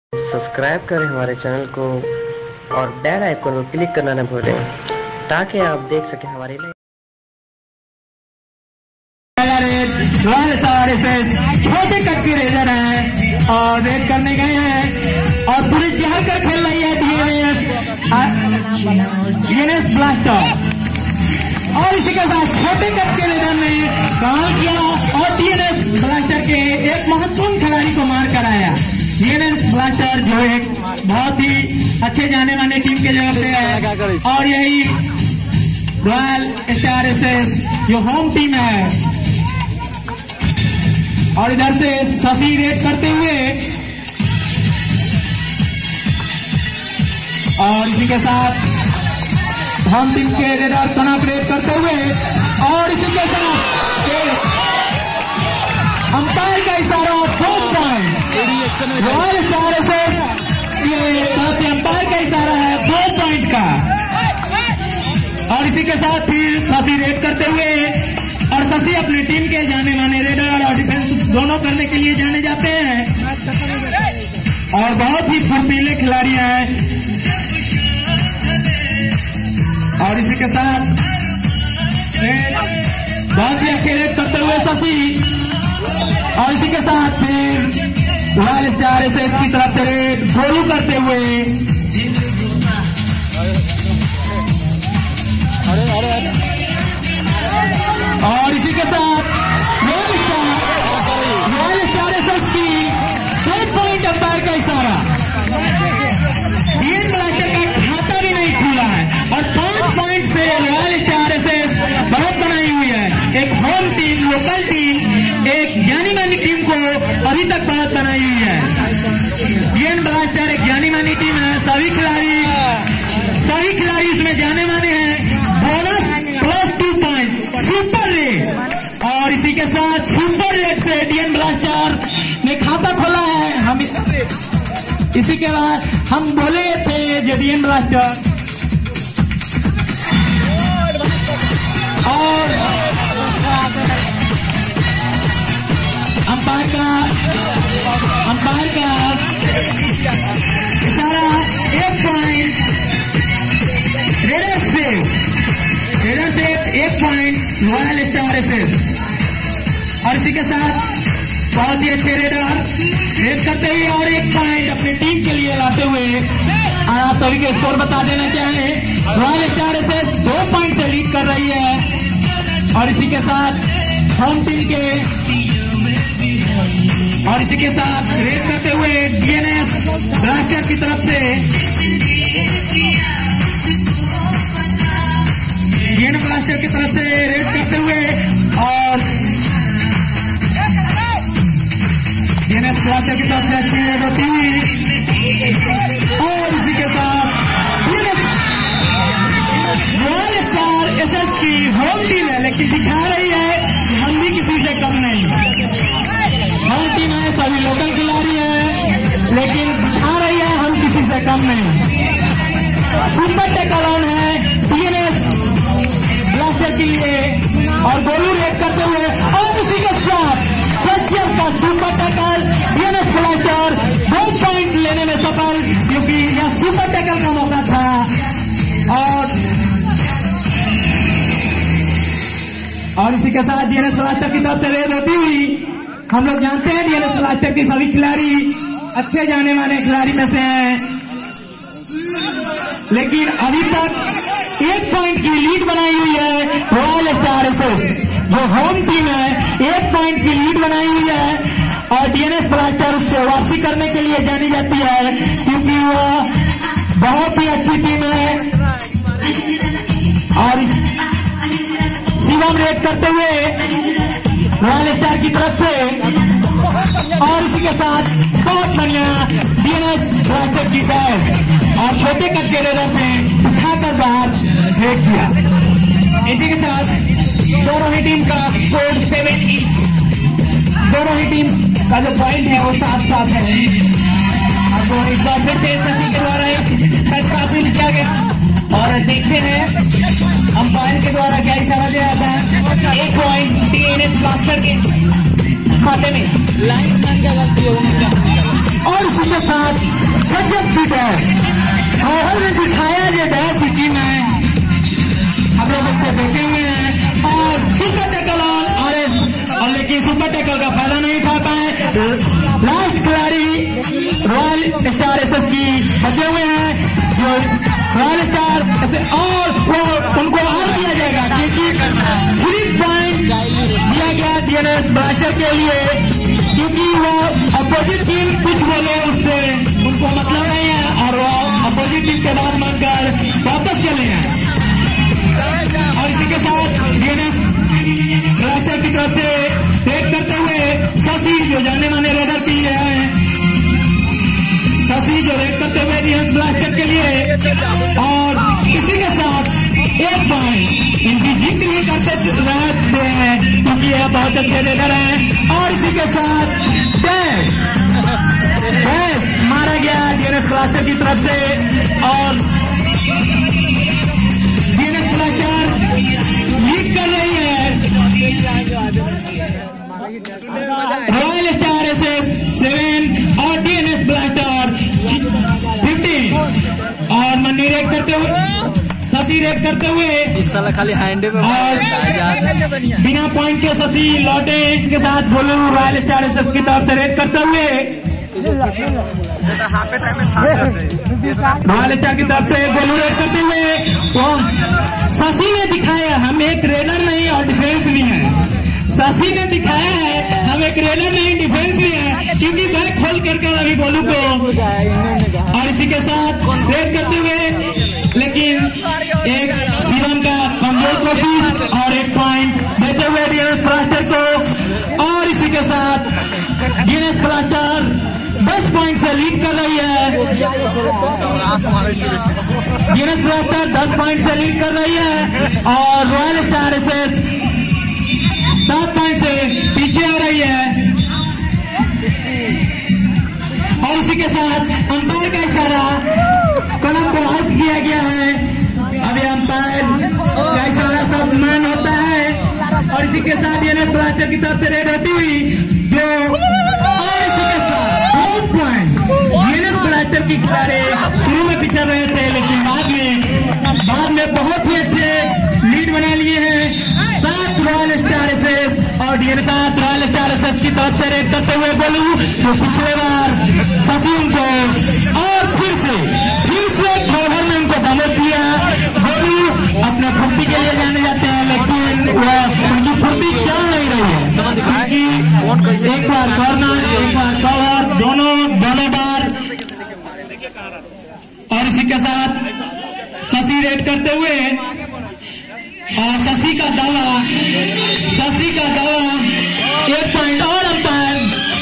Subscribe करें हमारे channel को और बेल आइकन को क्लिक करना न भूलें ताकि आप देख सकें हमारे नए छोटे कट के रेजर है और रेड करने गए हैं और पूरी चहल कर खेल रही है डीएनएस ब्लास्टर और इसी के साथ छोटे कट के रेजर ने कमाल किया और डीएनएस ब्लास्टर के एक महत्वपूर्ण खिलाड़ी को मार कर आया। डीएनएस ब्लास्टर जो एक बहुत ही अच्छे जाने माने टीम के जगह पे है और यही रॉयल स्टार एसएस जो होम टीम है और इधर से सभी रेड करते हुए और इसी के साथ होम टीम के रेडर तनाव रेड करते हुए और इसी के साथ अंपायर का इशारा 4 पॉइंट रॉयल स्टार एसएस ये अंपायर का इशारा है 4 पॉइंट का और इसी के साथ फिर सभी रेड करते हुए और शशि अपनी टीम के जाने माने रेडर और डिफेंस दोनों करने के लिए जाने जाते हैं और बहुत ही फुर्तीले खिलाड़ी हैं और इसी के साथ बहुत ही अच्छे रेड करते हुए शशि और इसी के साथ फिर रॉयल स्टार एसएस की तरफ से रेड गोलू करते हुए और इसी के साथ रॉयल स्टार एसएस की 4 पॉइंट अंपायर का इशारा डीएन ब्लास्टर का खाता भी नहीं खुला है और 5 पॉइंट से रॉयल स्टार एसएस बढ़त बनाई हुई है। एक होम टीम लोकल टीम एक जानी मानी टीम को अभी तक बढ़त बनाई हुई है। डीएन ब्लास्टर एक जानी मानी टीम है, सभी खिलाड़ी इसमें जाने माने हैं। Bonus plus 2 point super raid और इसी के साथ सुपर रेड से डीएन ब्लास्टर ने खाता खोला है। हम इसी के बाद हम बोले थे जो डीएन ब्लास्टर और अंपायर का इशारा 1 पॉइंट रेडर से 1 पॉइंट रॉयल स्टार एसएस और इसी के साथ बहुत ही अच्छे रेडर रेड करते हुए और 1 पॉइंट अपनी टीम के लिए लाते हुए आप सभी के स्कोर बता देना चाहें। रॉयल स्टार एसएस 2 पॉइंट से लीड कर रही है और इसी के साथ होम टीम के और इसी के साथ रेड करते हुए डीएनएस ब्लास्टर की तरफ से डीएनएस ब्लास्टर की तरफ से रेड करते हुए और डीएनएस ब्लास्टर की तरफ से अच्छी रेड होती हुई और इसी के साथ रॉयल स्टार एसएस की होम टीम है लेकिन दिखा रही है कि हम भी किसी से कम नहीं। होम टीम है, सभी लोकल खिलाड़ी हैं लेकिन दिखा रही है हम किसी से कम नहीं। सुपर टैकल ऑन है डीएनएस ब्लास्टर के लिए और गोलू रेड करते हुए और इसी के साथ क्वेश्चन का super tackle DNS Blaster 2 point लेने में सफल क्योंकि यह सुपर टैकल का मौका था और इसी के साथ डीएनएस ब्लास्टर की तरफ से रेड होती हुई हम लोग जानते हैं डीएनएस ब्लास्टर के सभी खिलाड़ी अच्छे जाने माने खिलाड़ी में से हैं लेकिन अभी तक 1 पॉइंट की लीड बनाई हुई है रॉयल स्टार एसएस जो होम टीम है 1 पॉइंट की लीड बनाई हुई है और डीएनएस ब्लास्टर उससे वापसी करने के लिए जानी जाती है क्योंकि वो बहुत ही अच्छी टीम है और शिवम रेड करते हुए रॉयल स्टार की तरफ से और इसी के साथ बहुत बढ़िया डीएनएस ब्लास्टर की बैच और छोटे कट के रेडर से उठाकर बाहर रेड किया। इसी के साथ दोनों ही टीम का स्कोर 7 ईच। दोनों ही टीम का जो पॉइंट है वो 7-7 है। आपको इस बार फिर से शशि के द्वारा एक टच का अपील किया गया और देखते हैं अंपायर के द्वारा क्या इशारा दिया जाता है। 1 पॉइंट डीएनएस ब्लास्टर के खाते में लाइन मैन का गलती है। और इसी के साथ गजब की डैश गौहर ने दिखाया जो डैश सिटी में हम लोग उसको देखे हुए हैं और सुपर टैकल और लेकिन सुपर टैकल का फायदा नहीं उठा पाए। लास्ट खिलाड़ी रॉयल स्टार एसएस की बचे हुए हैं जो रॉयल स्टार ऐसे और वो उनको और दिया जाएगा क्योंकि 3 पॉइंट दिया गया डीएनएस ब्लास्टर के लिए क्योंकि वो अपोजिट टीम कुछ बोले उससे उनको मतलब नहीं है और वो अपोजिट टीम के बाद मानकर वापस चले हैं। और इसी के साथ डीएनएस ब्लास्टर की तरफ से रेड करते हुए शशि जो जाने माने रेडर की है शशि जो रेड करते हुए डीएनएस ब्लास्टर के लिए और इसी के साथ 1 पॉइंट इनकी जीत भी करते रहते हैं क्योंकि यह बहुत अच्छे रेडर हैं। और इसी के साथ डैश मारा गया डीएनएस ब्लास्टर की तरफ से और डीएनएस ब्लास्टर लीड कर रही है। रॉयल स्टार एसएस 7 और डीएनएस ब्लास्टर 15 और मन्नी रेड करते हुए शशि रेड करते हुए इस साल खाली हैंडे में और बिना पॉइंट के शशि लौटे के साथ बोलू रॉयल स्टार एसएस की तरफ से रेड करते हुए रॉयल स्टार की तरफ से बोलू रेड करते हुए तो शशि ने दिखाया हम एक रेडर नहीं और डिफेंस भी है। शशि ने दिखाया है हम एक रेडर नहीं डिफेंस भी है क्योंकि बैक खोल कर अभी बोलू को और इसी के साथ रेड करते हुए लेकिन एक शिवम का कमजोर कोशिश और 1 पॉइंट देते हुए डीएनएस ब्लास्टर को और इसी के साथ डीएनएस ब्लास्टर 10 पॉइंट से लीड कर रही है। डीएनएस ब्लास्टर 10 पॉइंट से लीड कर रही है और रॉयल स्टार एसएस 7 पॉइंट से पीछे आ रही है। और इसी के साथ अंपायर का इशारा कलम को आउट किया गया है। अभी अंपायर का इशारा सब मान होता है और इसी के साथ डीएनएस ब्लास्टर की तरफ से रेड होती हुई जो और इसी के साथ 2 पॉइंट डीएनएस ब्लास्टर की खिलाड़ी शुरू में पिछड़ रहे थे लेकिन बाद में बहुत ही अच्छे लीड बना लिए हैं। 7 रॉयल स्टार एसएस और डीएनएस रॉयल स्टार एसएस की तरफ से रेड करते हुए बोलू जो पिछले बार शशि उनको और फिर से खबर में उनको दमन किया। बोलू अपने फुर्ती के लिए जाने जाते हैं लेकिन वो उनकी फुर्ती चल नहीं रही है क्योंकि एक बार कॉर्नर एक बार कवर दोनों बार और इसी के साथ शशि रेड करते हुए और शशि का दावा 1 पॉइंट और अंपायर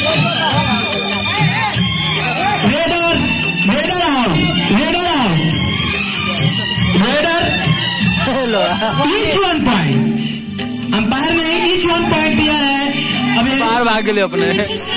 ईच 1 पॉइंट अंपायर ने ईच 1 पॉइंट दिया है। अभी बाहर भाग गए अपने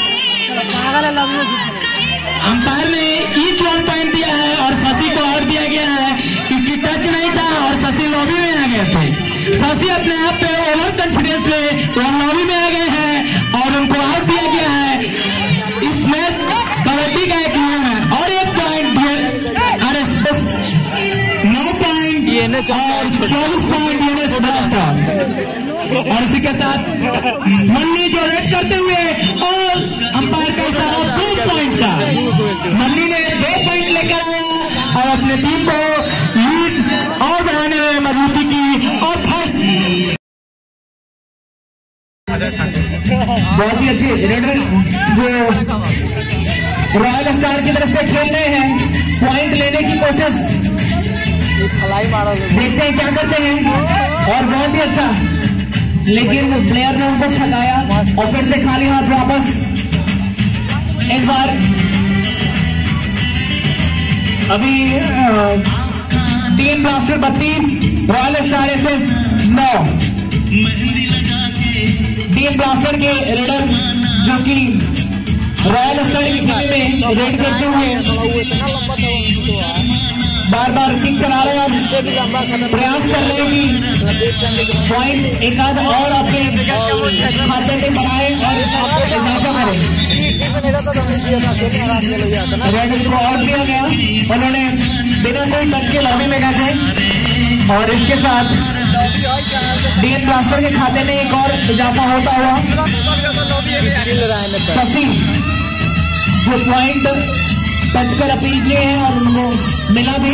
अंपायर ने ईच 1 पॉइंट दिया है और शशि को आउट दिया गया है क्योंकि टच नहीं था और शशि लॉबी में आ गए थे। शशि अपने आप पे ओवर कॉन्फिडेंस पे वो लॉबी में आ गए हैं और उनको आउट दिया गया है। इस मैच कबड्डी का एक नियम है और 1 पॉइंट आरएसएस 9 पॉइंट और 24 पॉइंट डीएनएस ब्लास्टर और इसी के साथ मन्नी जो रेड करते हुए और अंपायर का इशारा 2 पॉइंट का मन्नी ने 2 पॉइंट लेकर आया और अपने टीम को लीड और बढ़ाने में मजबूती की और फर्स्ट बहुत ही अच्छे रेडर जो रॉयल स्टार की तरफ से खेल रहे हैं पॉइंट लेने की कोशिश देखते हैं क्या करते हैं और बहुत ही अच्छा लेकिन प्लेयर ने उनको छकाया और फिर से खाली हाथ वापस इस बार अभी team blaster 32 Royal star SS 9 team blaster के रेडर जो कि रॉयल स्टार के खेल में रेड करते हुए बार बार किक चला रहे हैं प्रयास कर रहे हैं कि पॉइंट एक आध और अपने खाते में बढ़ाए और इजाफा करें। रेड को और दिया गया, उन्होंने बिना कोई टच के लॉबी में गए थे और इसके साथ डीएन ब्लास्टर के खाते में एक और इजाफा होता हुआ शशि जो पॉइंट टच कर अपील किए हैं और उनको मिला भी।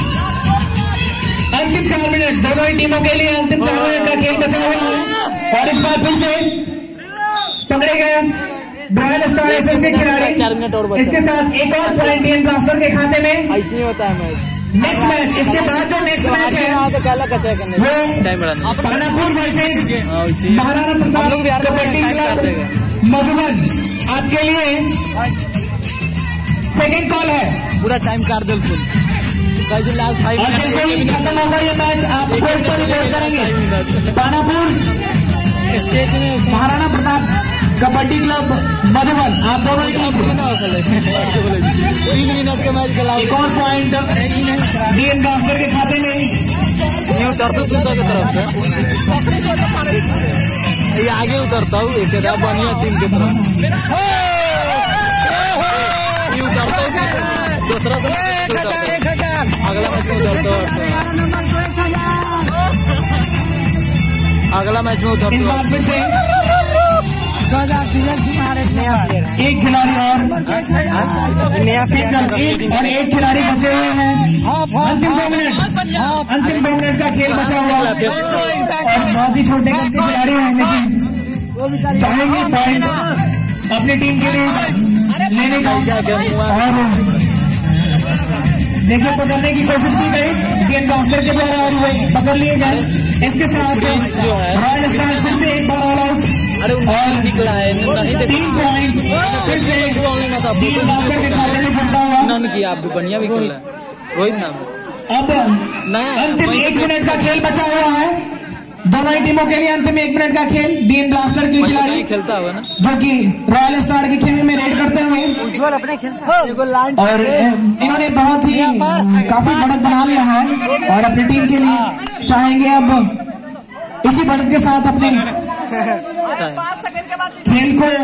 अंतिम 4 मिनट दोनों ही टीमों के लिए अंतिम 4 मिनट का खेल बचा हुआ है और इस बार फिर से पकड़े गए रॉयल स्टार एसएस के खिलाड़ी। इसके साथ एक और पॉइंट डीएन ब्लास्टर के खाते में। ऐसे नहीं होता है मैच। नेक्स्ट मैच, इसके बाद जो नेक्स्ट मैच है वो पानापुर वर्सेस महाराणा प्रताप कबड्डी क्लब मधुबन। आपके लिए सेकंड कॉल है, पूरा टाइम काट दो और जैसे ही खत्म होगा ये मैच आप कोर्ट पर रिपोर्ट करेंगे। पानापुर महाराणा प्रताप कबड्डी क्लब मधुबन, आप दोनों ही 3 मिनट के मैच खेला। एक और पॉइंट डीएन ब्लास्टर के खाते में। ये उतरता दूसरा की तरफ से, ये आगे उतरता हूँ एक बनिया टीम की तरफ, ये उतरता हूँ दूसरा से अगला मैच में उतरता हूँ, अगला मैच में उतरता हूँ। फिर से एक खिलाड़ी और एक खिलाड़ी बचे हुए हैं। अंतिम 2 मिनट का खेल बचा हुआ है और बहुत ही छोटे कद के खिलाड़ी हैं, लेकिन चाहेंगे पॉइंट अपनी टीम के लिए लेने का। और देखिए पकड़ने की कोशिश की गई डीएन ब्लास्टर के द्वारा और वो पकड़ लिए गए। इसके साथ रॉयल स्टार फिर से एक बार ऑल आउट और निकला है, 3 पॉइंट फिर से डीएन ब्लास्टर के खाते में पड़ता हुआ। नन की आप भी बढ़िया भी खेल रहा है रोहित नाम। अब अंतिम 1 मिनट का खेल बचा हुआ है दोनों ही टीमों के लिए। अंतिम 1 मिनट का खेल डीएन ब्लास्टर के खिलाड़ी खेलता हुआ ना, जो कि रॉयल स्टार के खेमे में रेड करते हुए उज्जवल अपने खेलता और इन्होंने बहुत ही काफी बढ़त बना लिया है और अपनी टीम के लिए चाहेंगे अब इसी बढ़त के साथ अपने खेल को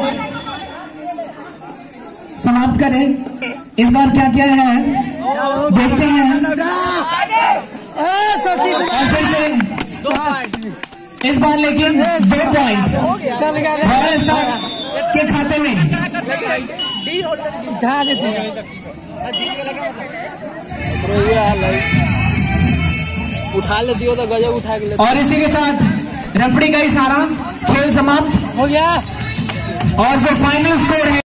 समाप्त करें। इस बार क्या क्या है देखते हैं। और फिर से इस बार लेकिन 2 पॉइंट रॉयल स्टार के खाते में। उठा लेती हो तो गजब उठा के। और इसी के साथ रेफरी का इशारा, खेल समाप्त हो गया और जो फाइनल स्कोर है